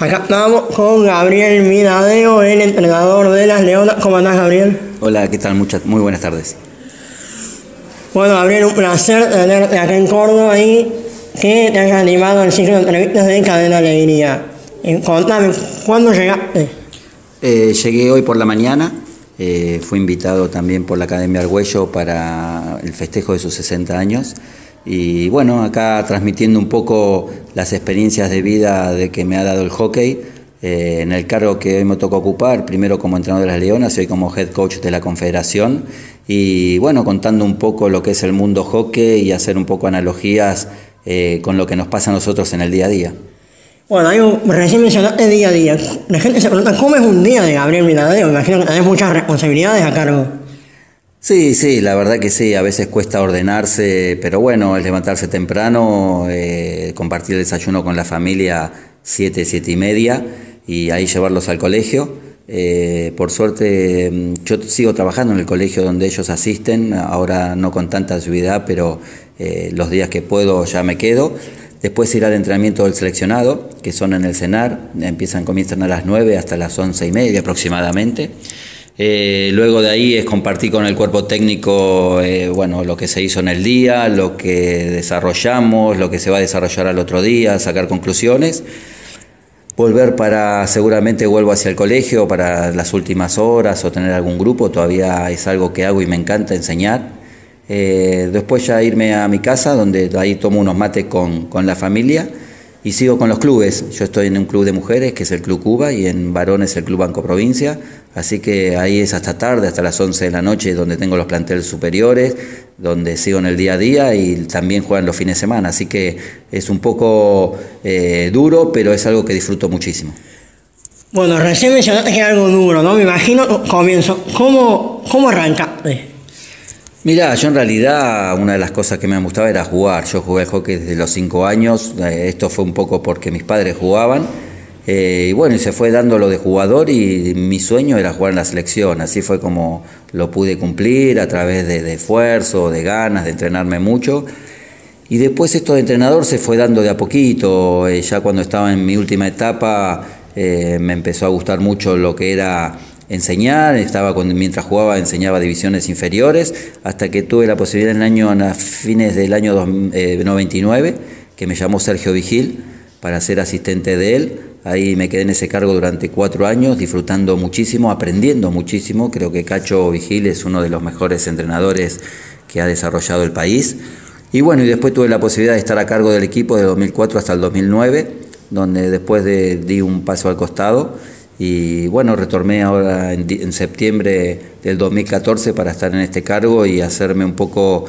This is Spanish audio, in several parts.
Acá estamos con Gabriel Minadeo, el entrenador de las Leonas. ¿Cómo andás, Gabriel? Hola, ¿qué tal? Muy buenas tardes. Bueno, Gabriel, un placer tenerte acá en Córdoba y que te hayas animado al ciclo de entrevistas de Cadena Alegría. Contame, ¿cuándo llegaste? Llegué hoy por la mañana, fui invitado también por la Academia Argüello para el festejo de sus 60 años y bueno, acá transmitiendo un poco las experiencias de vida de que me ha dado el hockey en el cargo que hoy me toca ocupar, primero como entrenador de las Leonas y hoy como head coach de la Confederación y bueno, contando un poco lo que es el mundo hockey y hacer un poco analogías con lo que nos pasa a nosotros en el día a día. Bueno, ahí recién mencionaste día a día. La gente se pregunta, ¿cómo es un día de Gabriel Minadeo? Me imagino que tenés muchas responsabilidades a cargo. Sí, la verdad que sí, a veces cuesta ordenarse, pero bueno, es levantarse temprano, compartir el desayuno con la familia 7:30 y ahí llevarlos al colegio. Por suerte yo sigo trabajando en el colegio donde ellos asisten, ahora no con tanta asiduidad, pero los días que puedo ya me quedo. Después ir al entrenamiento del seleccionado, que son en el CENAR, comienzan a las 9 hasta las 11:30 aproximadamente. Luego de ahí es compartir con el cuerpo técnico bueno, lo que se hizo en el día, lo que desarrollamos, lo que se va a desarrollar al otro día, sacar conclusiones. Seguramente vuelvo hacia el colegio para las últimas horas o tener algún grupo, todavía es algo que hago y me encanta enseñar. Después ya irme a mi casa, donde ahí tomo unos mates con la familia y sigo con los clubes. Yo estoy en un club de mujeres, que es el Club Cuba, y en varones el Club Banco Provincia, así que ahí es hasta tarde, hasta las 11 de la noche, donde tengo los planteles superiores, donde sigo en el día a día y también juegan los fines de semana, así que es un poco duro, pero es algo que disfruto muchísimo. Bueno, recién mencionaste que es algo duro, ¿no? Me imagino, comienzo, ¿cómo arrancaste? Mirá, yo en realidad una de las cosas que me gustaba era jugar. Yo jugué al hockey desde los 5 años, esto fue un poco porque mis padres jugaban, y bueno, y se fue dando lo de jugador y mi sueño era jugar en la selección, así fue como lo pude cumplir a través de esfuerzo, de ganas, de entrenarme mucho. Y después esto de entrenador se fue dando de a poquito, ya cuando estaba en mi última etapa me empezó a gustar mucho lo que era enseñar, mientras jugaba enseñaba divisiones inferiores, hasta que tuve la posibilidad a fines del año 99, que me llamó Sergio Vigil para ser asistente de él. Ahí me quedé en ese cargo durante 4 años, disfrutando muchísimo, aprendiendo muchísimo. Creo que Cacho Vigil es uno de los mejores entrenadores que ha desarrollado el país. Y bueno, y después tuve la posibilidad de estar a cargo del equipo de 2004 hasta el 2009, donde después di un paso al costado. Y bueno, retorné ahora en septiembre del 2014 para estar en este cargo y hacerme un poco,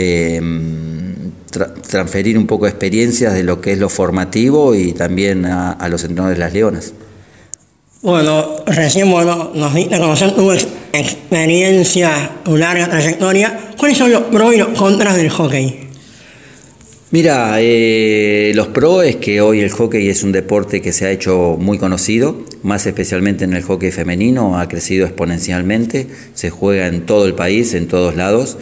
transferir un poco de experiencias de lo que es lo formativo y también a los entrenadores de las Leonas. Bueno, recién nos diste a conocer tu experiencia, tu larga trayectoria. ¿Cuáles son los pros y los contras del hockey? Mira, los pros es que hoy el hockey es un deporte que se ha hecho muy conocido, más especialmente en el hockey femenino, ha crecido exponencialmente, se juega en todo el país, en todos lados.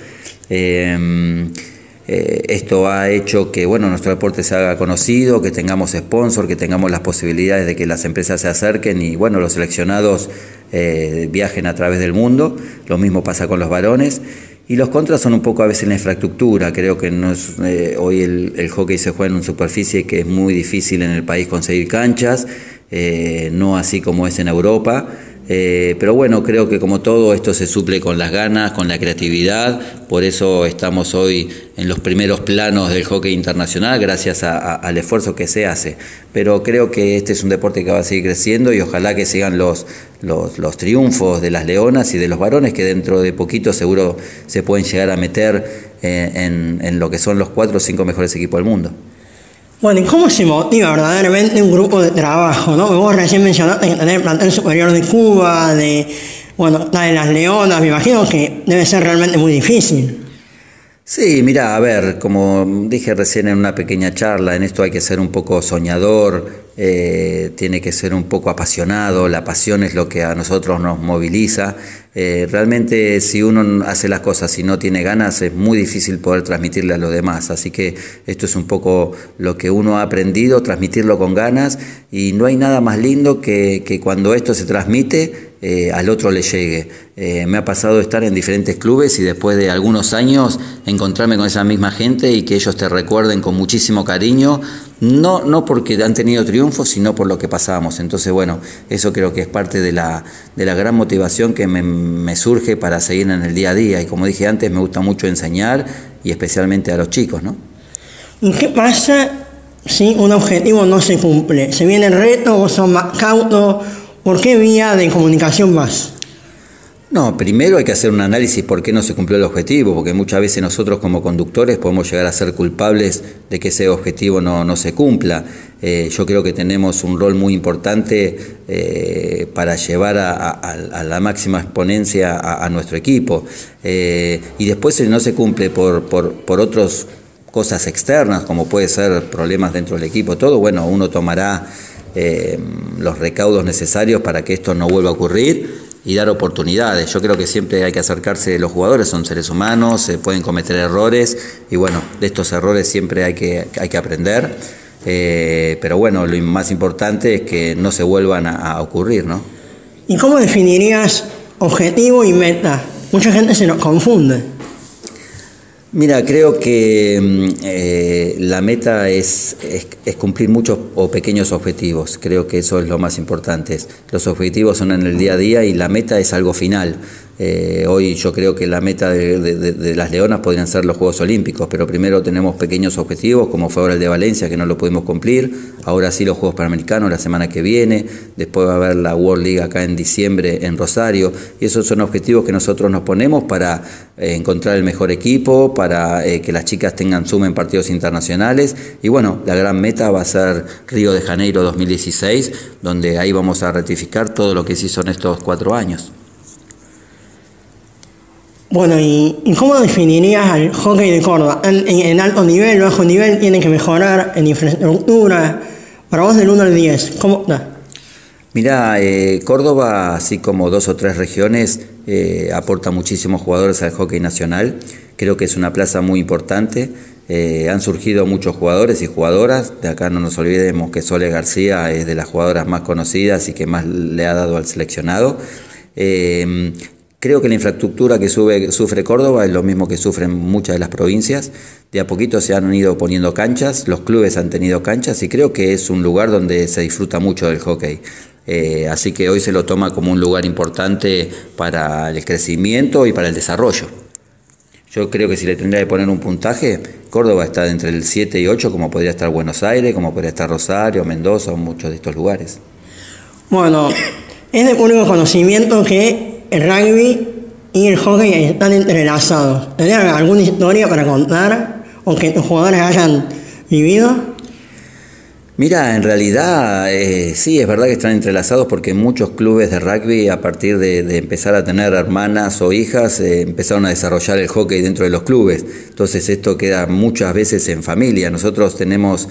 Esto ha hecho que bueno, nuestro deporte se haga conocido, que tengamos sponsor, que tengamos las posibilidades de que las empresas se acerquen y bueno, los seleccionados viajen a través del mundo. Lo mismo pasa con los varones. Y los contras son un poco a veces la infraestructura. Creo que hoy el hockey se juega en una superficie que es muy difícil en el país conseguir canchas, no así como es en Europa. Pero bueno, creo que como todo esto se suple con las ganas, con la creatividad, por eso estamos hoy en los primeros planos del hockey internacional gracias al esfuerzo que se hace. Pero creo que este es un deporte que va a seguir creciendo y ojalá que sigan los triunfos de las Leonas y de los varones, que dentro de poquito seguro se pueden llegar a meter en lo que son los 4 o 5 mejores equipos del mundo. Bueno, ¿y cómo se motiva verdaderamente un grupo de trabajo, no? Vos recién mencionaste que tenés el plantel superior de Cuba, de las Leonas, me imagino que debe ser realmente muy difícil. Sí, mira, a ver, como dije recién en una pequeña charla, en esto hay que ser un poco soñador, tiene que ser un poco apasionado, la pasión es lo que a nosotros nos moviliza. Realmente si uno hace las cosas y no tiene ganas es muy difícil poder transmitirle a los demás, así que esto es un poco lo que uno ha aprendido, transmitirlo con ganas, y no hay nada más lindo que cuando esto se transmite al otro le llegue. Me ha pasado estar en diferentes clubes y después de algunos años encontrarme con esa misma gente y que ellos te recuerden con muchísimo cariño, no porque han tenido triunfos, sino por lo que pasamos. Entonces, bueno, eso creo que es parte de la gran motivación que me surge para seguir en el día a día. Y como dije antes, me gusta mucho enseñar y especialmente a los chicos, ¿no? ¿Y qué pasa si un objetivo no se cumple? ¿Se viene el reto o son más cautos? ¿Por qué vía de comunicación más? No, primero hay que hacer un análisis por qué no se cumplió el objetivo, porque muchas veces nosotros como conductores podemos llegar a ser culpables de que ese objetivo no se cumpla. Yo creo que tenemos un rol muy importante para llevar a la máxima exponencia a nuestro equipo. Y después si no se cumple por otras cosas externas, como puede ser problemas dentro del equipo, todo, bueno, uno tomará los recaudos necesarios para que esto no vuelva a ocurrir y dar oportunidades. Yo creo que siempre hay que acercarse, los jugadores son seres humanos, se pueden cometer errores y bueno, de estos errores siempre hay que aprender, pero bueno, lo más importante es que no se vuelvan a ocurrir, ¿no? ¿Y cómo definirías objetivo y meta? Mucha gente se nos confunde. Mira, creo que la meta es cumplir muchos o pequeños objetivos. Creo que eso es lo más importante. Los objetivos son en el día a día y la meta es algo final. Hoy yo creo que la meta de las Leonas podrían ser los Juegos Olímpicos, pero primero tenemos pequeños objetivos, como fue ahora el de Valencia, que no lo pudimos cumplir. Ahora sí los Juegos Panamericanos la semana que viene. Después va a haber la World League acá en diciembre en Rosario. Y esos son objetivos que nosotros nos ponemos para encontrar el mejor equipo, para que las chicas sumen partidos internacionales. Y bueno, la gran meta va a ser Río de Janeiro 2016, donde ahí vamos a ratificar todo lo que se hizo en estos 4 años. Bueno, ¿y cómo definirías al hockey de Córdoba? ¿En alto nivel, bajo nivel, tiene que mejorar en infraestructura? Para vos del 1 al 10, ¿cómo está? Mirá, Córdoba, así como 2 o 3 regiones, aporta muchísimos jugadores al hockey nacional. Creo que es una plaza muy importante. Han surgido muchos jugadores y jugadoras. De acá no nos olvidemos que Sole García es de las jugadoras más conocidas y que más le ha dado al seleccionado. Creo que la infraestructura que sufre Córdoba es lo mismo que sufren muchas de las provincias. De a poquito se han ido poniendo canchas, los clubes han tenido canchas y creo que es un lugar donde se disfruta mucho del hockey. Así que hoy se lo toma como un lugar importante para el crecimiento y para el desarrollo. Yo creo que si le tendría que poner un puntaje, Córdoba está entre el 7 y 8, como podría estar Buenos Aires, como podría estar Rosario, Mendoza o muchos de estos lugares. Bueno, es de público conocimiento que el rugby y el hockey están entrelazados. ¿Tenés alguna historia para contar o que tus jugadores hayan vivido? Mira, en realidad sí, es verdad que están entrelazados porque muchos clubes de rugby, a partir de empezar a tener hermanas o hijas, empezaron a desarrollar el hockey dentro de los clubes. Entonces esto queda muchas veces en familia. Nosotros tenemos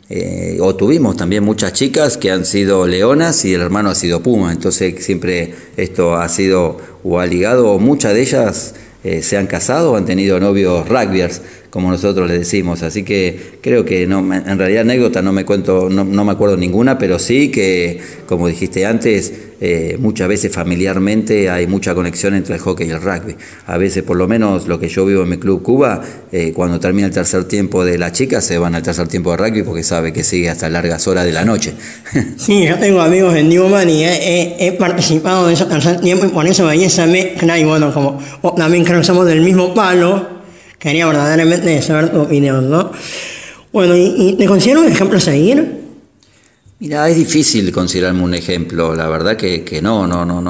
o tuvimos también muchas chicas que han sido leonas y el hermano ha sido puma. Entonces siempre esto ha sido o ha ligado, o muchas de ellas se han casado o han tenido novios rugbyers, como nosotros les decimos. Así que creo que no, en realidad anécdota no me acuerdo ninguna, pero sí que, como dijiste antes, muchas veces familiarmente hay mucha conexión entre el hockey y el rugby. A veces, por lo menos lo que yo vivo en mi club Cuba, cuando termina el tercer tiempo de las chicas se van al tercer tiempo de rugby porque sabe que sigue hasta largas horas de la noche. Sí, yo tengo amigos en Newman y he participado en ese tercer tiempo y por eso veía esa mezcla y bueno, como también creo que somos del mismo palo, quería verdaderamente saber tu opinión, ¿no? Bueno, ¿y te considero un ejemplo a seguir? Mira, es difícil considerarme un ejemplo, la verdad que no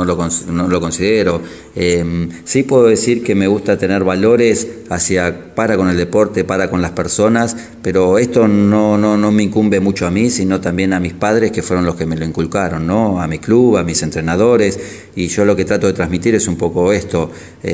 lo considero. Sí puedo decir que me gusta tener valores para con el deporte, para con las personas, pero esto no me incumbe mucho a mí, sino también a mis padres que fueron los que me lo inculcaron, ¿no? A mi club, a mis entrenadores, y yo lo que trato de transmitir es un poco esto.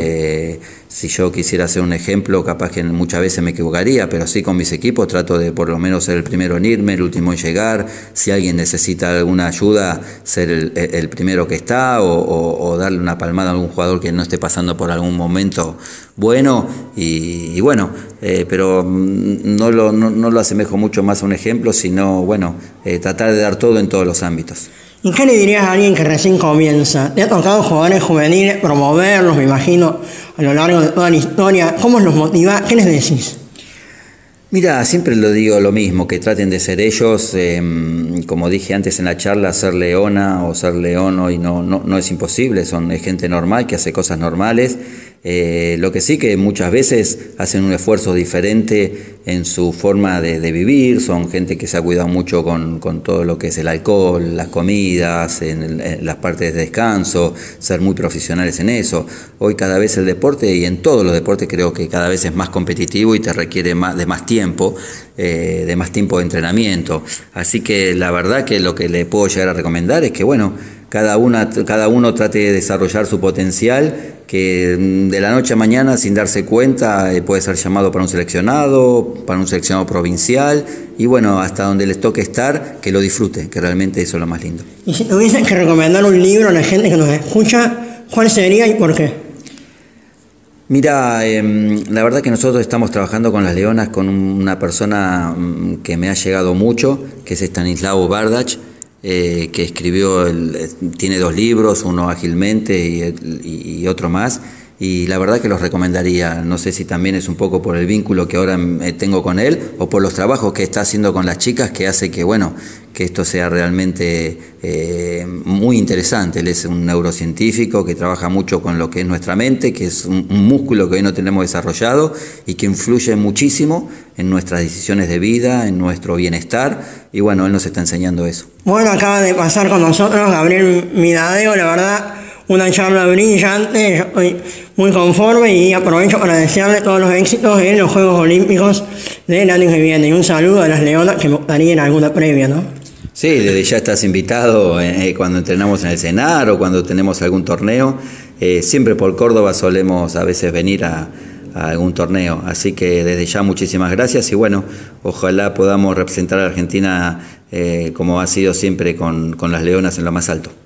Si yo quisiera ser un ejemplo, capaz que muchas veces me equivocaría, pero sí con mis equipos trato de por lo menos ser el primero en irme, el último en llegar. Si alguien alguien necesita alguna ayuda, ser el primero que está o darle una palmada a algún jugador que no esté pasando por algún momento bueno y bueno, pero no lo asemejo mucho más a un ejemplo, sino bueno, tratar de dar todo en todos los ámbitos. ¿Y qué le dirías a alguien que recién comienza? ¿Te ha tocado jugadores juveniles, promoverlos, me imagino, a lo largo de toda la historia? ¿Cómo los motivás? ¿Qué les decís? Mira, siempre lo digo lo mismo, que traten de ser ellos, como dije antes en la charla, ser leona o ser león hoy no es imposible, son gente normal que hace cosas normales. Lo que sí que muchas veces hacen un esfuerzo diferente en su forma de vivir, son gente que se ha cuidado mucho con todo lo que es el alcohol, las comidas, en las partes de descanso, ser muy profesionales en eso. Hoy cada vez el deporte, y en todos los deportes creo que cada vez es más competitivo y te requiere de más tiempo de entrenamiento. Así que la verdad que lo que le puedo llegar a recomendar es que bueno, cada uno trate de desarrollar su potencial, que de la noche a mañana, sin darse cuenta, puede ser llamado para un seleccionado provincial, y bueno, hasta donde les toque estar, que lo disfruten, que realmente eso es lo más lindo. Y si tuvieses que recomendar un libro a la gente que nos escucha, ¿cuál sería y por qué? Mira, la verdad que nosotros estamos trabajando con las Leonas con una persona que me ha llegado mucho, que es Stanislao Bardach, que escribió, tiene 2 libros, uno Ágilmente y otro más, y la verdad que los recomendaría. No sé si también es un poco por el vínculo que ahora tengo con él o por los trabajos que está haciendo con las chicas, que hace que bueno, que esto sea realmente muy interesante. Él es un neurocientífico que trabaja mucho con lo que es nuestra mente, que es un músculo que hoy no tenemos desarrollado y que influye muchísimo en nuestras decisiones de vida, en nuestro bienestar, y bueno, él nos está enseñando eso. Bueno, acaba de pasar con nosotros Gabriel Midadeo, la verdad, una charla brillante. Yo estoy muy conforme y aprovecho para desearle todos los éxitos en los Juegos Olímpicos del año que viene. Y un saludo a las Leonas, que me gustaría en alguna previa, ¿no? Sí, desde ya estás invitado cuando entrenamos en el CENAR o cuando tenemos algún torneo. Siempre por Córdoba solemos a veces venir a algún torneo. Así que desde ya muchísimas gracias y bueno, ojalá podamos representar a Argentina como ha sido siempre con las Leonas en lo más alto.